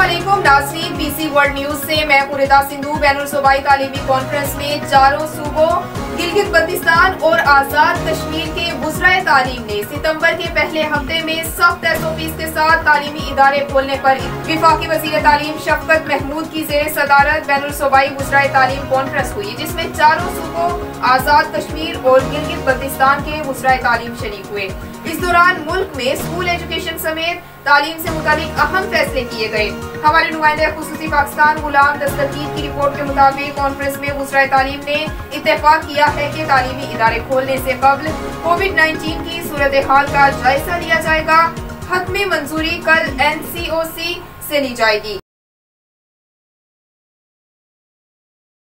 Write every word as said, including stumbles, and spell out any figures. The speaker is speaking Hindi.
अस्सलामुअलैकुम नाज़रीन, बीसी वर्ल्ड न्यूज से मैं पुरिता सिंधु। बैनुल सूबाई तालीमी कॉन्फ्रेंस में चारों सूबों गिलगित बल्तिस्तान और आजाद कश्मीर के वुज़राए तालीम ने सितंबर के पहले हफ्ते में सख्त एस ओ पीज़ के साथ तालीमी इदारे खोलने पर विफाकी वज़ीर तालीम शफकत महमूद की ज़ेर सदारत बैनुल सूबाई वुज़राए तालीम कॉन्फ्रेंस हुई, जिसमें चारों सूबों आजाद कश्मीर और गिलगित बल्तिस्तान के वुज़राए तालीम शरीक हुए। इस दौरान मुल्क में स्कूल एजुकेशन समेत तालीम से मुताबिक अहम फैसले किए गए। हमारे नुमाइंदे खुसूसी पाकिस्तान गुलाम दस्तगीर की रिपोर्ट के मुताबिक कॉन्फ्रेंस में वुज़राए तालीम ने इत्तेफाक किया है कि तालीमी इदारे खोलने से कबल कोविड नाइन्टीन की सूरत हाल का जायजा लिया जाएगा। हतमी मंजूरी कल एन सी ओ सी से ली जाएगी।